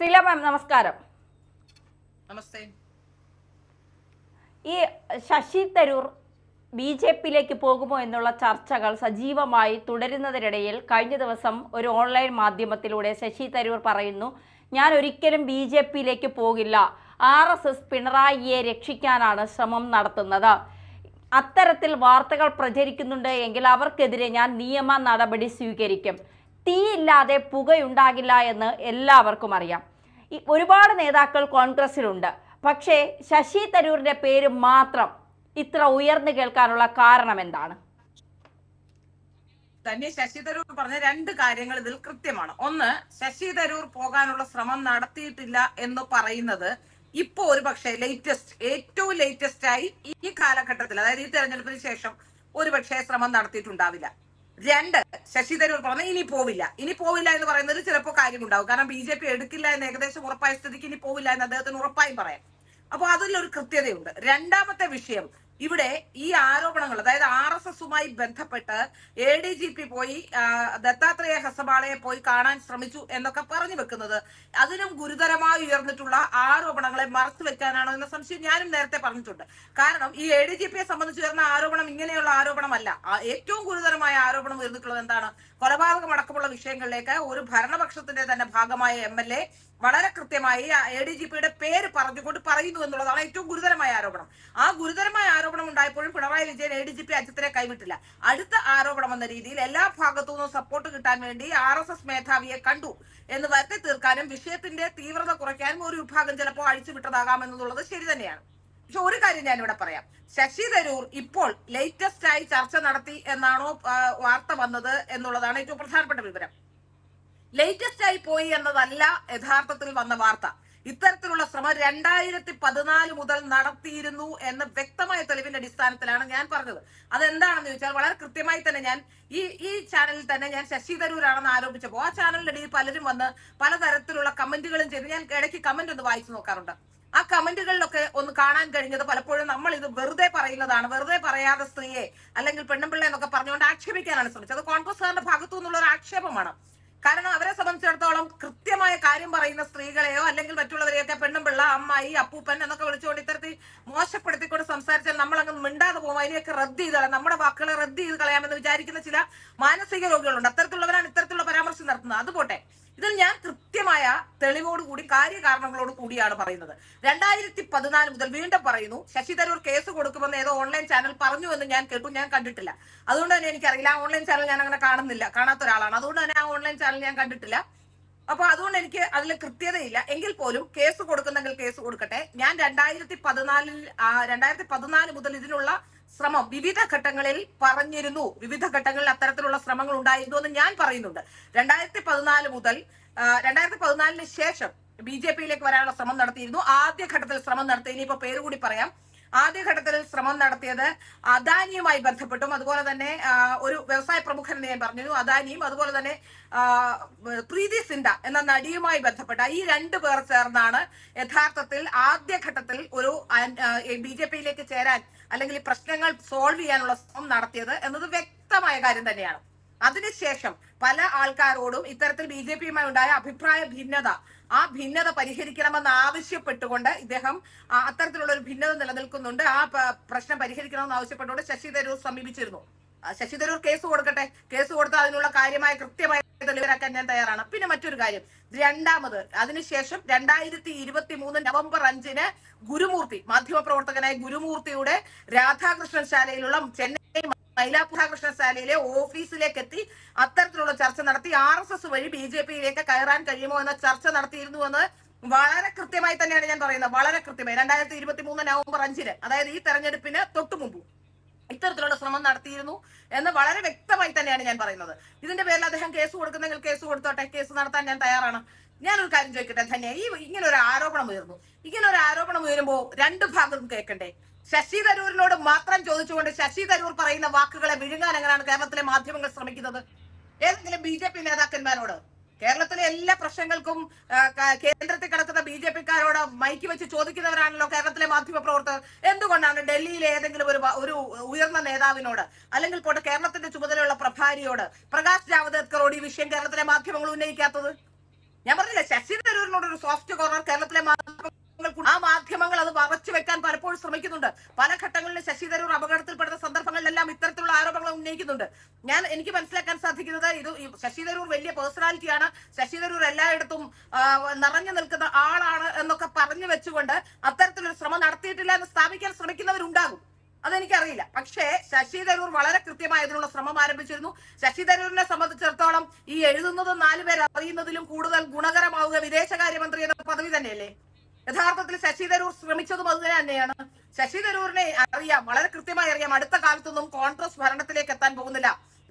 ശ്രീല മാം നമസ്കാരം. നമസ്തേ. ഈ ശശി തരൂർ ബി.ജെ.പിയിലേക്ക് പോകുമോ എന്നുള്ള ചർച്ചകൾ സജീവമായി തുടരുന്നതിനിടയിൽ കഴിഞ്ഞ ദിവസം ഒരു ഓൺലൈൻ മാധ്യമത്തിലൂടെ ശശി തരൂർ പറയുന്നു, ഞാൻ ഒരിക്കലും ബി.ജെ.പിയിലേക്ക് പോകില്ല, RSS പിണറായിയെ രക്ഷിക്കാനാണ് ശ്രമം നടത്തുന്നത്. അത്തരത്തിൽ വാർത്തകൾ പ്രചരിക്കുന്നുണ്ട് എങ്കിൽ അവർക്കെതിരെ ഞാൻ നിയമ നടപടി സ്വീകരിക്കും. തീയില്ലാതെ പുകയുണ്ടാകില്ല എന്ന് എല്ലാവർക്കും അറിയാം. ഒരുപാട് നേതാക്കൾ കോൺഗ്രസിലുണ്ട്. പക്ഷേ ശശി തരൂരിന്റെ പേര് മാത്രം ഇത്ര ഉയർന്നു കേൾക്കാനുള്ള കാരണം എന്താണ്? തന്നെ ശശി തരൂർ പറഞ്ഞ രണ്ട് കാര്യങ്ങൾ ഇതിൽ കൃത്യമാണ്. ഒന്ന്, ശശി തരൂർ പോകാനുള്ള ശ്രമം നടത്തിയിട്ടില്ല എന്ന് പറയുന്നത് ഇപ്പോ ഒരു പക്ഷേ ഏറ്റവും ലേറ്റസ്റ്റ് ആയി ഈ കാലഘട്ടത്തിൽ, അതായത് ഈ തെരഞ്ഞെടുപ്പിന് ശേഷം ഒരുപക്ഷെ ശ്രമം നടത്തിയിട്ടുണ്ടാവില്ല. രണ്ട്, ശശി തരൂർ പറഞ്ഞ ഇനി പോവില്ല എന്ന് പറയുന്നതിൽ ചിലപ്പോൾ കാര്യമുണ്ടാവും. കാരണം BJP എടുക്കില്ല എന്ന് ഏകദേശം ഉറപ്പായ സ്ഥിതിക്ക് ഇനി പോവില്ല എന്ന് അദ്ദേഹത്തിന് ഉറപ്പായും പറയാം. അപ്പൊ അതിലൊരു കൃത്യതയുണ്ട്. രണ്ടാമത്തെ വിഷയം, ഇവിടെ ഈ ആരോപണങ്ങൾ, അതായത് RSSുമായി ബന്ധപ്പെട്ട് ADGP പോയി ദത്താത്രേയ ഹസബാളയെ പോയി കാണാൻ ശ്രമിച്ചു എന്നൊക്കെ പറഞ്ഞു വെക്കുന്നത് അതിനും ഗുരുതരമായി ഉയർന്നിട്ടുള്ള ആരോപണങ്ങളെ മറച്ചു വെക്കാനാണോ എന്ന സംശയം ഞാനും നേരത്തെ പറഞ്ഞിട്ടുണ്ട്. കാരണം ഈ ADGPയെ സംബന്ധിച്ച് ഉയർന്ന ആരോപണം ഇങ്ങനെയുള്ള ആരോപണമല്ല. ഏറ്റവും ഗുരുതരമായ ആരോപണം ഉയർന്നിട്ടുള്ളത് എന്താണ്? കൊലപാതകം അടക്കമുള്ള വിഷയങ്ങളിലേക്ക് ഒരു ഭരണപക്ഷത്തിന്റെ തന്നെ ഭാഗമായ MLA വളരെ കൃത്യമായി ADGPയുടെ പേര് പറഞ്ഞുകൊണ്ട് പറയുന്നു എന്നുള്ളതാണ് ഏറ്റവും ഗുരുതരമായ ആരോപണം. ആ ഗുരുതരമായ ആരോപണം ഉണ്ടായപ്പോഴും പിണറായി വിജയൻ ADGP അജിത്തിനെ കൈവിട്ടില്ല. അടുത്ത ആരോപണം എന്ന രീതിയിൽ എല്ലാ ഭാഗത്തു നിന്നും സപ്പോർട്ട് കിട്ടാൻ വേണ്ടി RSS മേധാവിയെ കണ്ടു എന്ന് വരുത്തി തീർക്കാനും വിഷയത്തിന്റെ തീവ്രത കുറയ്ക്കാനും ഒരു വിഭാഗം ചിലപ്പോൾ അഴിച്ചുവിട്ടതാകാം എന്നുള്ളത് ശരി തന്നെയാണ്. പക്ഷെ ഒരു കാര്യം ഞാനിവിടെ പറയാം. ശശി തരൂർ ഇപ്പോൾ ലേറ്റസ്റ്റ് ആയി ചർച്ച നടത്തി എന്നാണോ വാർത്ത വന്നത് എന്നുള്ളതാണ് ഏറ്റവും പ്രധാനപ്പെട്ട വിവരം. ലേറ്റസ്റ്റ് ആയി പോയി എന്നതല്ല യഥാർത്ഥത്തിൽ വന്ന വാർത്ത. ഇത്തരത്തിലുള്ള ശ്രമം 2014 മുതൽ നടത്തിയിരുന്നു എന്ന് വ്യക്തമായ തെളിവിന്റെ അടിസ്ഥാനത്തിലാണ് ഞാൻ പറഞ്ഞത്. അതെന്താണെന്ന് ചോദിച്ചാൽ വളരെ കൃത്യമായി തന്നെ ഞാൻ ഈ ചാനലിൽ തന്നെ ഞാൻ ശശി തരൂരാണെന്ന് ആരോപിച്ചപ്പോൾ ആ ചാനലിന്റെ ഇടയിൽ പലരും വന്ന് പലതരത്തിലുള്ള കമന്റുകളും ചെയ്ത് ഞാൻ ഇടയ്ക്ക് കമന്റ് ഒന്ന് വായിച്ചു നോക്കാറുണ്ട്. ആ കമന്റുകളിലൊക്കെ ഒന്ന് കാണാൻ കഴിഞ്ഞത് പലപ്പോഴും നമ്മൾ ഇത് വെറുതെ പറയുന്നതാണ്, വെറുതെ പറയാതെ സ്ത്രീയെ അല്ലെങ്കിൽ പെണ്ണുപിള്ള എന്നൊക്കെ പറഞ്ഞുകൊണ്ട് ആക്ഷേപിക്കാനാണ് ശ്രമിച്ചത്. അത് കോൺഗ്രസ്സുകാരുടെ ഭാഗത്തു നിന്നുള്ള ഒരു ആക്ഷേപമാണ്. കാരണം അവരെ സംബന്ധിച്ചിടത്തോളം കൃത്യമായ കാര്യം പറയുന്ന സ്ത്രീകളെയോ അല്ലെങ്കിൽ മറ്റുള്ളവരെയൊക്കെ പെണ്ണുപിള്ള, അമ്മായി, അപ്പൂപ്പൻ എന്നൊക്കെ വിളിച്ചുകൊണ്ട് ഇത്തരത്തിൽ മോശപ്പെടുത്തിക്കൊണ്ട് സംസാരിച്ചാൽ നമ്മൾ അങ്ങ് മിണ്ടാതെ പോകും. അതിനെയൊക്കെ റദ്ദ് ചെയ്ത് കളയാം, നമ്മുടെ വാക്കുകളെ റദ്ദ് ചെയ്ത് കളയാമെന്ന് വിചാരിക്കുന്ന ചില മാനസിക രോഗികളുണ്ട്. അത്തരത്തിലുള്ളവരാണ് ഇത്തരത്തിലുള്ള പരാമർശം നടത്തുന്നത്. അതുപോട്ടെ, ഇതിൽ ഞാൻ കൃത്യമായ തെളിവോടുകൂടി കാര്യകാരണങ്ങളോട് കൂടിയാണ് പറയുന്നത്. 2014 മുതൽ വീണ്ടും പറയുന്നു, ശശി തരൂർ കേസ് കൊടുക്കുമെന്ന് ഏതോ ഓൺലൈൻ ചാനൽ പറഞ്ഞു എന്ന് ഞാൻ കേട്ടു. ഞാൻ കണ്ടിട്ടില്ല. അതുകൊണ്ട് തന്നെ എനിക്കറിയില്ല. ആ ഓൺലൈൻ ചാനൽ ഞാൻ അങ്ങനെ കാണാത്ത ഒരാളാണ്. അതുകൊണ്ട് തന്നെ ആ ഓൺലൈൻ ചാനൽ ഞാൻ കണ്ടിട്ടില്ല. അപ്പൊ അതുകൊണ്ട് എനിക്ക് അതിൽ കൃത്യതയില്ല. എങ്കിൽ പോലും കേസ് കൊടുക്കുന്നെങ്കിൽ കേസ് കൊടുക്കട്ടെ. ഞാൻ 2014 മുതൽ ഇതിനുള്ള ശ്രമം വിവിധ ഘട്ടങ്ങളിൽ പറഞ്ഞിരുന്നു. വിവിധ ഘട്ടങ്ങളിൽ അത്തരത്തിലുള്ള ശ്രമങ്ങൾ ഉണ്ടായിരുന്നു എന്ന് ഞാൻ പറയുന്നുണ്ട്. 2014 മുതൽ 2014 ശേഷം BJPയിലേക്ക് വരാനുള്ള ശ്രമം നടത്തിയിരുന്നു. ആദ്യഘട്ടത്തിൽ ശ്രമം നടത്തി, ഇനിയിപ്പോ പേര് കൂടി പറയാം. ആദ്യഘട്ടത്തിൽ ശ്രമം നടത്തിയത് അദാനിയുമായി ബന്ധപ്പെട്ടും അതുപോലെ തന്നെ ഒരു വ്യവസായ പ്രമുഖൻ എന്ന് ഞാൻ പറഞ്ഞിരുന്നു. അദാനിയും അതുപോലെ തന്നെ പ്രീതി സിൻഡ എന്ന നടിയുമായി ബന്ധപ്പെട്ട ഈ രണ്ടു പേർ ചേർന്നാണ് യഥാർത്ഥത്തിൽ ആദ്യഘട്ടത്തിൽ ഒരു BJPയിലേക്ക് ചേരാൻ അല്ലെങ്കിൽ ഈ പ്രശ്നങ്ങൾ സോൾവ് ചെയ്യാനുള്ള ശ്രമം നടത്തിയത് എന്നത് വ്യക്തമായ കാര്യം തന്നെയാണ്. അതിനുശേഷം പല ആൾക്കാരോടും ഇത്തരത്തിൽ BJPയുമായി ഉണ്ടായ അഭിപ്രായ ഭിന്നത, ആ ഭിന്നത പരിഹരിക്കണമെന്ന് ആവശ്യപ്പെട്ടുകൊണ്ട് ഇദ്ദേഹം അത്തരത്തിലുള്ള ഒരു ഭിന്നത നിലനിൽക്കുന്നുണ്ട്, ആ പ്രശ്നം പരിഹരിക്കണമെന്ന് ആവശ്യപ്പെട്ടുകൊണ്ട് ശശി തരൂർ സമീപിച്ചിരുന്നു. ശശി തരൂർ കേസ് കൊടുക്കട്ടെ. കേസ് കൊടുത്താൽ അതിനുള്ള കാര്യമായ കൃത്യമായ തെളിവരാക്കാൻ ഞാൻ തയ്യാറാണ്. പിന്നെ മറ്റൊരു കാര്യം, രണ്ടാമത് അതിനുശേഷം 2023 നവംബർ 5 ഗുരുമൂർത്തി, മാധ്യമപ്രവർത്തകനായ ഗുരുമൂർത്തിയുടെ രാധാകൃഷ്ണൻ ശാലയിലുള്ള ചെന്നൈ മൈലാപുരാകൃഷ്ണ ശാലയിലെ ഓഫീസിലേക്ക് എത്തി അത്തരത്തിലുള്ള ചർച്ച നടത്തി. RSS വഴി BJPയിലേക്ക് കയറാൻ കഴിയുമോ എന്ന ചർച്ച നടത്തിയിരുന്നു എന്ന് വളരെ കൃത്യമായി തന്നെയാണ് ഞാൻ പറയുന്നത്. വളരെ കൃത്യമായി 2023 നവംബർ 5 അതായത് ഈ തെരഞ്ഞെടുപ്പിന് തൊട്ടു മുമ്പ് ഇത്തരത്തിലുള്ള ശ്രമം നടത്തിയിരുന്നു എന്ന് വളരെ വ്യക്തമായി തന്നെയാണ് ഞാൻ പറയുന്നത്. ഇതിന്റെ പേരിൽ അദ്ദേഹം കേസ് കൊടുക്കുന്നെങ്കിൽ കേസ് കൊടുത്തോട്ടെ. കേസ് നടത്താൻ ഞാൻ തയ്യാറാണ്. ഞാനൊരു കാര്യം ചോദിക്കട്ടെ ധന്യ, ഇങ്ങനെ ഒരു ആരോപണം ഉയർന്നു. ഇങ്ങനെ ഒരു ആരോപണം ഉയരുമ്പോ രണ്ടു ഭാഗത്തും കേൾക്കണ്ടേ? ശശി തരൂരിനോട് മാത്രം ചോദിച്ചുകൊണ്ട് ശശി തരൂർ പറയുന്ന വാക്കുകളെ വിഴുങ്ങാൻ എങ്ങനെയാണ് കേരളത്തിലെ മാധ്യമങ്ങൾ ശ്രമിക്കുന്നത്? ഏതെങ്കിലും BJP നേതാക്കന്മാരോട്, കേരളത്തിലെ എല്ലാ പ്രശ്നങ്ങൾക്കും കേന്ദ്രത്തിൽ കിടക്കുന്ന BJPക്കാരോട് മൈക്ക് വെച്ച് ചോദിക്കുന്നവരാണല്ലോ കേരളത്തിലെ മാധ്യമ പ്രവർത്തകർ. എന്തുകൊണ്ടാണ് ഡൽഹിയിലെ ഏതെങ്കിലും ഒരു ഉയർന്ന നേതാവിനോട് അല്ലെങ്കിൽ പോട്ടെ കേരളത്തിന്റെ ചുമതലയുള്ള പ്രഭാരിയോട്, പ്രകാശ് ജാവദേക്കറോട് ഈ വിഷയം കേരളത്തിലെ മാധ്യമങ്ങൾ ഉന്നയിക്കാത്തത്? ഞാൻ പറഞ്ഞില്ല, ശശി തരൂരിനോട് ഒരു സോഫ്റ്റ് കോർണർ കേരളത്തിലെ ആ മാധ്യമങ്ങൾ അത് മറച്ചു വെക്കാൻ പലപ്പോഴും ശ്രമിക്കുന്നുണ്ട്. പല ഘട്ടങ്ങളിലും ശശി തരൂർ അപകടത്തിൽപ്പെടുന്ന സന്ദർഭങ്ങളിലെല്ലാം ഇത്തരത്തിലുള്ള ആരോപണങ്ങൾ ഉന്നയിക്കുന്നുണ്ട്. എനിക്ക് മനസ്സിലാക്കാൻ സാധിക്കുന്നത് ഇത് ശശി തരൂർ വലിയ പേഴ്സണാലിറ്റിയാണ്, ശശി തരൂർ എല്ലായിടത്തും നിറഞ്ഞു നിൽക്കുന്ന ആളാണ് എന്നൊക്കെ പറഞ്ഞു വെച്ചുകൊണ്ട് അത്തരത്തിലൊരു ശ്രമം നടത്തിയിട്ടില്ല എന്ന് സ്ഥാപിക്കാൻ ശ്രമിക്കുന്നവരുണ്ടാകും. അതെനിക്കറിയില്ല. പക്ഷേ ശശി തരൂർ വളരെ കൃത്യമായി അതിനുള്ള ശ്രമം ആരംഭിച്ചിരുന്നു. ശശി തരൂരിനെ സംബന്ധിച്ചിടത്തോളം ഈ എഴുതുന്നതും 4 പേർ അറിയുന്നതിലും കൂടുതൽ ഗുണകരമാവുക വിദേശകാര്യമന്ത്രി എന്ന പദവി തന്നെയല്ലേ? യഥാർത്ഥത്തിൽ ശശി തരൂർ ശ്രമിച്ചതും അത് തന്നെയാണ്. ശശി തരൂരിനെ അറിയാം, വളരെ കൃത്യമായി അറിയാം, അടുത്ത കാലത്തൊന്നും കോൺഗ്രസ് ഭരണത്തിലേക്ക് എത്താൻ പോകുന്നില്ല.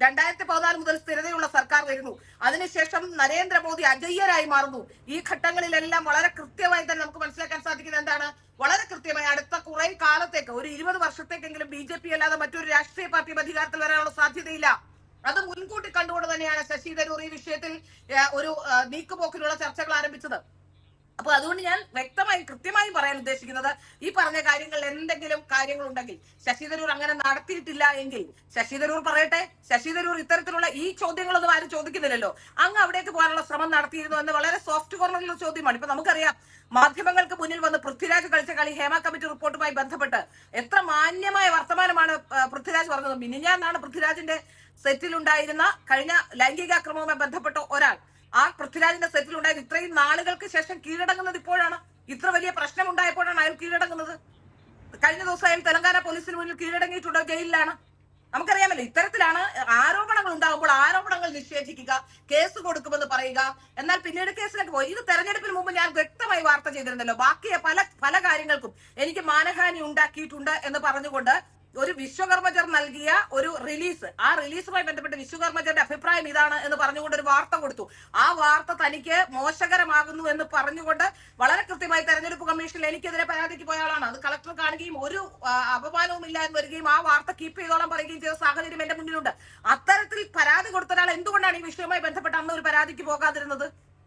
2014 മുതൽ സ്ഥിരതയുള്ള സർക്കാർ വരുന്നു. അതിനുശേഷം നരേന്ദ്രമോദി അജയ്യരായി മാറുന്നു. ഈ ഘട്ടങ്ങളിലെല്ലാം വളരെ കൃത്യമായി തന്നെ നമുക്ക് മനസ്സിലാക്കാൻ സാധിക്കുന്നത് എന്താണ്? വളരെ കൃത്യമായി അടുത്ത കുറെ കാലത്തേക്ക്, ഒരു 20 വർഷത്തേക്കെങ്കിലും BJP അല്ലാതെ മറ്റൊരു രാഷ്ട്രീയ പാർട്ടിയും അധികാരത്തിൽ വരാനുള്ള സാധ്യതയില്ല. അത് മുൻകൂട്ടി കണ്ടുകൊണ്ട് തന്നെയാണ് ശശി തരൂർ ഈ വിഷയത്തിൽ ഒരു നീക്കുപോക്കിലുള്ള ചർച്ചകൾ ആരംഭിച്ചത്. അപ്പൊ അതുകൊണ്ട് ഞാൻ വ്യക്തമായി കൃത്യമായും പറയാൻ ഉദ്ദേശിക്കുന്നത്, ഈ പറഞ്ഞ കാര്യങ്ങളിൽ എന്തെങ്കിലും കാര്യങ്ങളുണ്ടെങ്കിൽ ശശി തരൂർ അങ്ങനെ നടത്തിയിട്ടില്ല എങ്കിൽ ശശി തരൂർ പറയട്ടെ. ശശി തരൂർ ഇത്തരത്തിലുള്ള ഈ ചോദ്യങ്ങളൊന്നും ആരും ചോദിക്കുന്നില്ലല്ലോ. അങ്ങ് അവിടേക്ക് പോകാനുള്ള ശ്രമം നടത്തിയിരുന്നു എന്ന് വളരെ സോഫ്റ്റ് കോർണറിലുള്ള ചോദ്യമാണ്. ഇപ്പൊ നമുക്കറിയാം, മാധ്യമങ്ങൾക്ക് മുന്നിൽ വന്ന് പൃഥ്വിരാജ് കളിച്ച കളി ഹേമ കമ്മിറ്റി റിപ്പോർട്ടുമായി ബന്ധപ്പെട്ട് എത്ര മാന്യമായ വർത്തമാനമാണ് പൃഥ്വിരാജ് പറഞ്ഞത്. മിനിഞ്ഞാന്നാണ് പൃഥ്വിരാജിന്റെ സെറ്റിലുണ്ടായിരുന്ന കഴിഞ്ഞ ലൈംഗികാക്രമവുമായി ബന്ധപ്പെട്ട ഒരാൾ ആ പൃഥ്വിരാജിന്റെ സെറ്റിലുണ്ടായത് ഇത്രയും നാളുകൾക്ക് ശേഷം കീഴടങ്ങുന്നത് ഇപ്പോഴാണ്. ഇത്ര വലിയ പ്രശ്നം ഉണ്ടായപ്പോഴാണ് അയാൾ കീഴടങ്ങുന്നത്. കഴിഞ്ഞ ദിവസം അയാൾ തെലങ്കാന പോലീസിന് മുന്നിൽ കീഴടങ്ങിയിട്ടുണ്ട്, ജയിലിലാണ്. നമുക്കറിയാമല്ലോ, ഇത്തരത്തിലാണ് ആരോപണങ്ങൾ ഉണ്ടാകുമ്പോൾ ആരോപണങ്ങൾ നിഷേധിക്കുക, കേസ് കൊടുക്കുമെന്ന് പറയുക, എന്നാൽ പിന്നീട് കേസിലേക്ക് പോയി. ഇത് തെരഞ്ഞെടുപ്പിന് മുമ്പ് ഞാൻ വ്യക്തമായി വാർത്ത ചെയ്തിരുന്നല്ലോ. ബാക്കി പല കാര്യങ്ങൾക്കും എനിക്ക് മാനഹാനി ഉണ്ടാക്കിയിട്ടുണ്ട് എന്ന് പറഞ്ഞുകൊണ്ട് ഒരു വിശ്വകർമ്മജർ നൽകിയ ഒരു റിലീസ്, ആ റിലീസുമായി ബന്ധപ്പെട്ട് വിശ്വകർമ്മജരുടെ അഭിപ്രായം ഇതാണ് എന്ന് പറഞ്ഞുകൊണ്ട് ഒരു വാർത്ത കൊടുത്തു. ആ വാർത്ത തനിക്ക് മോശകരമാകുന്നു എന്ന് പറഞ്ഞുകൊണ്ട് വളരെ കൃത്യമായി തെരഞ്ഞെടുപ്പ് കമ്മീഷനിൽ എനിക്കെതിരെ പരാതിക്ക് പോയ ആളാണ്. അത് കളക്ടർ കാണുകയും ഒരു അപമാനവും ഇല്ല എന്ന് വരികയും ആ വാർത്ത കീപ്പ് ചെയ്തോളം പറയുകയും ചെയ്ത സാഹചര്യം എന്റെ മുന്നിലുണ്ട്. അത്തരത്തിൽ പരാതി കൊടുത്ത ഒരാൾ എന്തുകൊണ്ടാണ് ഈ വിഷയവുമായി ബന്ധപ്പെട്ട് അന്ന് ഒരു പരാതിക്ക് പോകാതിരുന്നത്?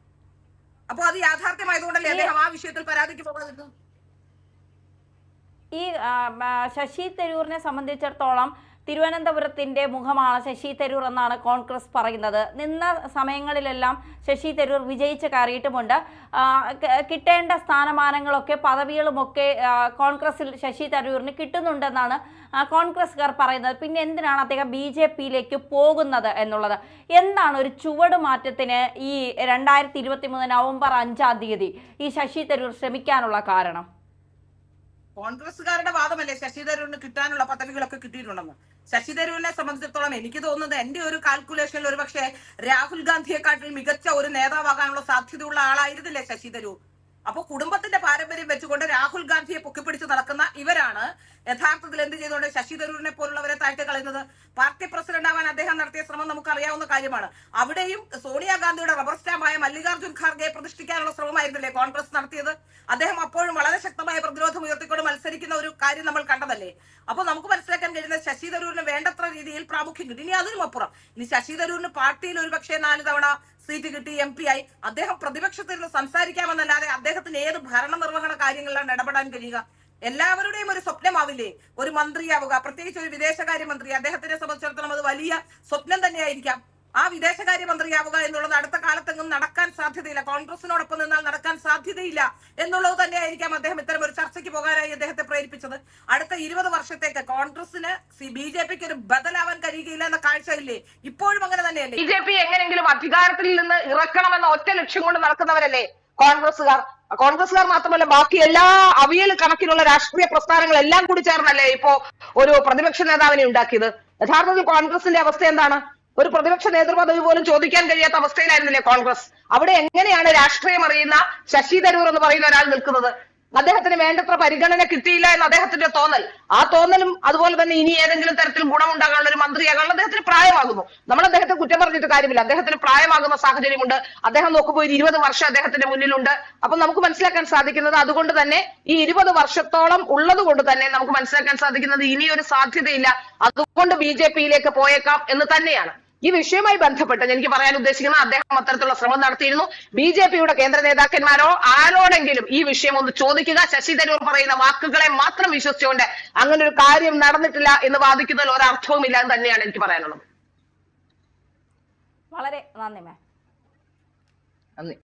അപ്പൊ അത് യാഥാർത്ഥ്യമായതുകൊണ്ടല്ലേ അദ്ദേഹം ആ വിഷയത്തിൽ പരാതിക്ക് പോകാതിരുന്നത്? ഈ ശശി തരൂരിനെ സംബന്ധിച്ചിടത്തോളം തിരുവനന്തപുരത്തിന്റെ മുഖമാണ് ശശി തരൂർ എന്നാണ് കോൺഗ്രസ് പറയുന്നത്. നിന്ന സമയങ്ങളിലെല്ലാം ശശി തരൂർ വിജയിച്ച് കയറിയിട്ടുമുണ്ട്. കിട്ടേണ്ട സ്ഥാനമാനങ്ങളൊക്കെ പദവികളുമൊക്കെ കോൺഗ്രസിൽ ശശി തരൂരിന് കിട്ടുന്നുണ്ടെന്നാണ് കോൺഗ്രസ്സുകാർ പറയുന്നത്. പിന്നെ എന്തിനാണ് അദ്ദേഹം BJPയിലേക്ക് പോകുന്നത് എന്നുള്ളത്? എന്താണ് ഒരു ചുവട് മാറ്റത്തിന് ഈ 2023 നവംബർ 5-ാം തീയതി ഈ ശശി തരൂർ ശ്രമിക്കാനുള്ള കാരണം? കോൺഗ്രസ്സുകാരുടെ വാദമല്ലേ ശശി തരൂരിന് കിട്ടാനുള്ള പദവികളൊക്കെ കിട്ടിയിട്ടുണ്ടെന്ന്. ശശി തരൂരിനെ സംബന്ധിച്ചിടത്തോളം എനിക്ക് തോന്നുന്നത്, എന്റെ ഒരു കാൽക്കുലേഷനിൽ ഒരു പക്ഷേ രാഹുൽ ഗാന്ധിയെക്കാട്ടിൽ മികച്ച ഒരു നേതാവാകാനുള്ള സാധ്യതയുള്ള ആളായിരുന്നില്ലേ ശശി തരൂർ? അപ്പൊ കുടുംബത്തിന്റെ പാരമ്പര്യം വെച്ചുകൊണ്ട് രാഹുൽ ഗാന്ധിയെ പൊക്കിപ്പിടിച്ച് നടക്കുന്ന ഇവരാണ് യഥാർത്ഥത്തിൽ എന്ത് ചെയ്തുകൊണ്ട് ശശി തരൂരിനെ പോലുള്ളവരെ താഴ്ത്തി കളയുന്നത്. പാർട്ടി പ്രസിഡന്റ് ആവാൻ അദ്ദേഹം നടത്തിയ ശ്രമം നമുക്കറിയാവുന്ന കാര്യമാണ്. അവിടെയും സോണിയാഗാന്ധിയുടെ റബ്ബർ സ്റ്റാമ്പായ മല്ലികാർജ്ജുൻ ഖാർഗെയെ പ്രതിഷ്ഠിക്കാനുള്ള ശ്രമമായിരുന്നില്ലേ കോൺഗ്രസ് നടത്തിയത്? അദ്ദേഹം അപ്പോഴും വളരെ ശക്തമായ പ്രതിരോധം ഉയർത്തിക്കൊണ്ട് മത്സരിക്കുന്ന ഒരു കാര്യം നമ്മൾ കണ്ടതല്ലേ? അപ്പൊ നമുക്ക് മനസ്സിലാക്കാൻ കഴിയുന്നത് ശശി തരൂരിന് വേണ്ടത്ര രീതിയിൽ പ്രാമുഖ്യം കിട്ടി. ഇനി അതിനും അപ്പുറം, ഇനി ശശി തരൂരിന് പാർട്ടിയിൽ ഒരു പക്ഷേ 4 തവണ സീറ്റ് കിട്ടി, MP ആയി, അദ്ദേഹം പ്രതിപക്ഷത്തിൽ സംസാരിക്കാമെന്നല്ലാതെ അദ്ദേഹത്തിന് ഏത് ഭരണനിർവഹണ കാര്യങ്ങളിലാണ് ഇടപെടാൻ കഴിയുക? എല്ലാവരുടെയും ഒരു സ്വപ്നമാവില്ലേ ഒരു മന്ത്രിയാവുക, പ്രത്യേകിച്ച് ഒരു വിദേശകാര്യമന്ത്രി? അദ്ദേഹത്തിനെ സംബന്ധിച്ചിടത്തോളം അത് വലിയ സ്വപ്നം തന്നെയായിരിക്കാം. ആ വിദേശകാര്യമന്ത്രിയാവുക എന്നുള്ളത് അടുത്ത കാലത്തെങ്ങും നടക്കാൻ സാധ്യതയില്ല. കോൺഗ്രസിനോടൊപ്പം നിന്നാൽ നടക്കാൻ സാധ്യതയില്ല എന്നുള്ളത് തന്നെയായിരിക്കാം അദ്ദേഹം ഇത്തരം ഒരു ചർച്ചയ്ക്ക് പോകാനായി അദ്ദേഹത്തെ പ്രേരിപ്പിച്ചത്. അടുത്ത 20 വർഷത്തേക്ക് കോൺഗ്രസിന് BJPക്ക് ഒരു ബദലാവാൻ കഴിയുകയില്ല എന്ന കാഴ്ചയില്ലേ? ഇപ്പോഴും അങ്ങനെ തന്നെയല്ലേ? BJP എങ്ങനെങ്കിലും അധികാരത്തിൽ നിന്ന് ഇറക്കണമെന്ന ഒറ്റ ലക്ഷ്യം കൊണ്ട് നടക്കുന്നവരല്ലേ കോൺഗ്രസ്സുകാർ? കോൺഗ്രസ്സുകാർ മാത്രമല്ല, ബാക്കി എല്ലാ അവിയൽ കണക്കിലുള്ള രാഷ്ട്രീയ പ്രസ്ഥാനങ്ങളെല്ലാം കൂടി ചേർന്നല്ലേ ഇപ്പോ ഒരു പ്രതിപക്ഷ നേതാവിനെ ഉണ്ടാക്കിയത്? യഥാർത്ഥത്തിൽ കോൺഗ്രസിന്റെ അവസ്ഥ എന്താണ്? ഒരു പ്രതിപക്ഷ നേതൃപദവി പോലും ചോദിക്കാൻ കഴിയാത്ത അവസ്ഥയിലായിരുന്നില്ലേ കോൺഗ്രസ്? അവിടെ എങ്ങനെയാണ് രാഷ്ട്രീയം അറിയുന്ന ശശി തരൂർ എന്ന് പറയുന്ന ഒരാൾ നിൽക്കുന്നത്? അദ്ദേഹത്തിന് വേണ്ടത്ര പരിഗണന കിട്ടിയില്ല എന്ന് അദ്ദേഹത്തിന്റെ തോന്നൽ. ആ തോന്നലും അതുപോലെ തന്നെ ഇനി ഏതെങ്കിലും തരത്തിൽ ഗുണമുണ്ടാകാനുള്ള ഒരു മന്ത്രിയാകാനുള്ള അദ്ദേഹത്തിന് പ്രായമാകുന്നു. നമ്മൾ അദ്ദേഹത്തെ കുറ്റം പറഞ്ഞിട്ട് കാര്യമില്ല. അദ്ദേഹത്തിന് പ്രായമാകുന്ന സാഹചര്യമുണ്ട്. അദ്ദേഹം നോക്കുമ്പോൾ 20 വർഷം അദ്ദേഹത്തിന്റെ മുന്നിലുണ്ട്. അപ്പൊ നമുക്ക് മനസ്സിലാക്കാൻ സാധിക്കുന്നത്, അതുകൊണ്ട് തന്നെ ഈ 20 വർഷത്തോളം ഉള്ളത് കൊണ്ട് തന്നെ നമുക്ക് മനസ്സിലാക്കാൻ സാധിക്കുന്നത് ഇനിയൊരു സാധ്യതയില്ല, അതുകൊണ്ട് BJPയിലേക്ക് പോയേക്കാം എന്ന് തന്നെയാണ്. ഈ വിഷയവുമായി ബന്ധപ്പെട്ട് എനിക്ക് പറയാൻ ഉദ്ദേശിക്കുന്നത്, അദ്ദേഹം അത്തരത്തിലുള്ള ശ്രമം നടത്തിയിരുന്നു. BJPയുടെ കേന്ദ്ര നേതാക്കന്മാരോ ആരോടെങ്കിലും ഈ വിഷയം ഒന്ന് ചോദിക്കുക. ശശി തരൂർ പറയുന്ന വാക്കുകളെ മാത്രം വിശ്വസിച്ചുകൊണ്ട് അങ്ങനെ ഒരു കാര്യം നടന്നിട്ടില്ല എന്ന് വാദിക്കുന്നതിൽ ഒരർത്ഥവും ഇല്ല എന്ന് തന്നെയാണ് എനിക്ക് പറയാനുള്ളത്. വളരെ നന്ദി.